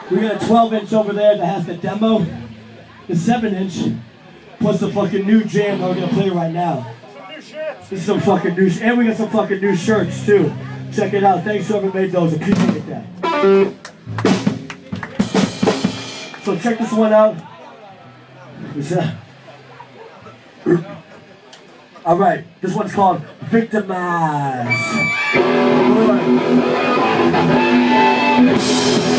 We got a 12-inch over there that has the demo. The 7-inch plus the fucking new jam that we're gonna play right now. This is some fucking new shit. And we got some fucking new shirts too. Check it out. Thanks to whoever made those. Appreciate that. So check this one out. Alright, this one's called Victimized.